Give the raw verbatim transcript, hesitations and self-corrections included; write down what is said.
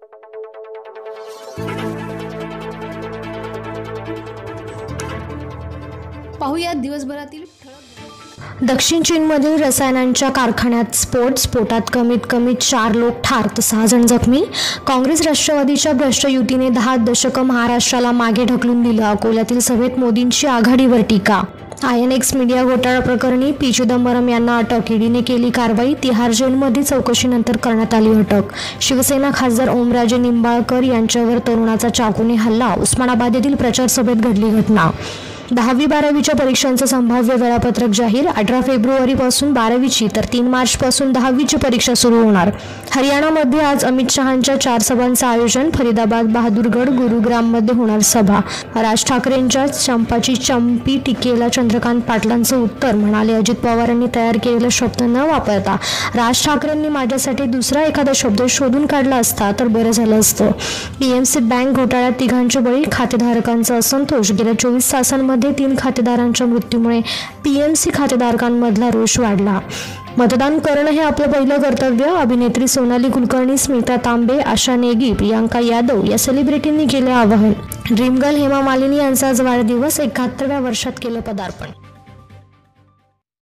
पाहूया दिवसभरातील दक्षिण चीनमधील रसायनांच्या कारखान्यात स्फोट स्फोटात कमीत कमी चार लोक ठार तर सहा जण जखमी. काँग्रेस राष्ट्रवादीच्या भ्रष्ट युतीने दहा दशकं महाराष्ट्राला मागे ढकलून दिलं. अकोल्यातील सभेत मोदींची आघाडीवर टीका. आय एन एक्स मीडिया घोटाळा प्रकरणी पी चिदंबरम यांना अटक. ईडीने केली कारवाई. तिहार जेलमध्ये चौकशीनंतर करण्यात आली अटक. शिवसेना खासदार ओमराजे निंबाळकर यांच्यावर तरुणाचा चाकूने हल्ला. उस्मानाबाद येथील प्रचार सभेत घडली घटना. दहावी बारावीच्या परीक्षांचं संभाव्य वेळापत्रक जाहीर. अठरा फेब्रुवारीपासून बारावीची तर तीन मार्चपासून दहावीची परीक्षा सुरू होणार. हरियाणामध्ये आज अमित शहांच्या चार सभांचं आयोजन. फरीदाबाद, बहादूरगड, गुरुग्राममध्ये होणार सभा. राज ठाकरेंच्या चंपाची चंपी टीकेला चंद्रकांत पाटलांचं उत्तर. म्हणाले, अजित पवारांनी तयार केलेला शब्द न वापरता राज ठाकरेंनी माझ्यासाठी दुसरा एखादा शब्द शोधून काढला असता तर बरं झालं असतं. पीएमसी बँक घोटाळ्यात तिघांचे बळी. खातेधारकांचा असंतोष. गेल्या चोवीस तासांमध्ये तीन खातेदारांच्या मृत्यूमुळे पीएमसी खातेदारकांमधला रोष वाढला. मतदान करणं हे आपलं पहिलं कर्तव्य. अभिनेत्री सोनाली कुलकर्णी, स्मिता तांबे, आशा नेगी, प्रियांका यादव या सेलिब्रिटींनी केलं आवाहन. ड्रीम गर्ल हेमा मालिनी यांचा आज वाढदिवस. एकाहत्तराव्या वर्षात केलं पदार्पण.